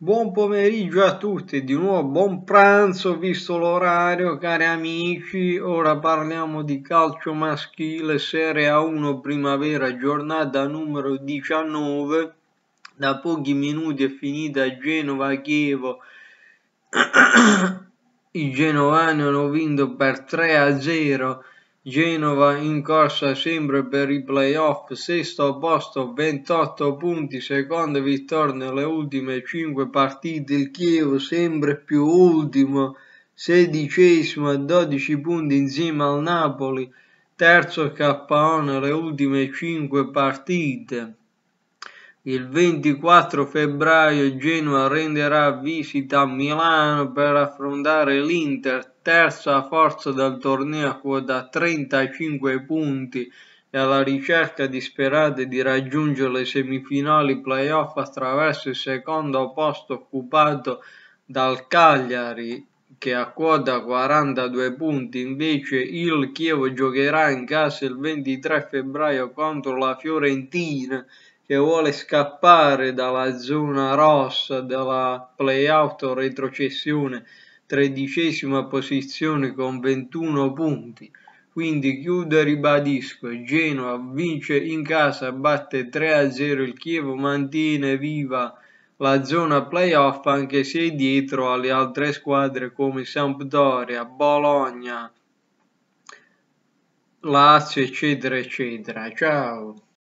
Buon pomeriggio a tutti, di nuovo buon pranzo, visto l'orario, cari amici. Ora parliamo di calcio maschile, Serie A1 primavera, giornata numero 19. Da pochi minuti è finita Genova-Chievo. I genovani hanno vinto per 3-0. Genova in corsa sempre per i playoff, sesto posto, 28 punti, seconda vittoria nelle ultime 5 partite. Il Chievo sempre più ultimo, sedicesimo a 12 punti insieme al Napoli, terzo KO nelle ultime 5 partite. Il 24 febbraio Genoa renderà visita a Milano per affrontare l'Inter, terza forza del torneo a quota 35 punti e alla ricerca disperata di raggiungere le semifinali playoff attraverso il secondo posto occupato dal Cagliari, che a quota 42 punti. Invece il Chievo giocherà in casa il 23 febbraio contro la Fiorentina, che vuole scappare dalla zona rossa della playout o retrocessione, 13ª posizione con 21 punti. Quindi chiudo e ribadisco: Genoa vince in casa, batte 3-0 il Chievo, mantiene viva la zona playoff anche se è dietro alle altre squadre come Sampdoria, Bologna, Lazio, eccetera, eccetera. Ciao!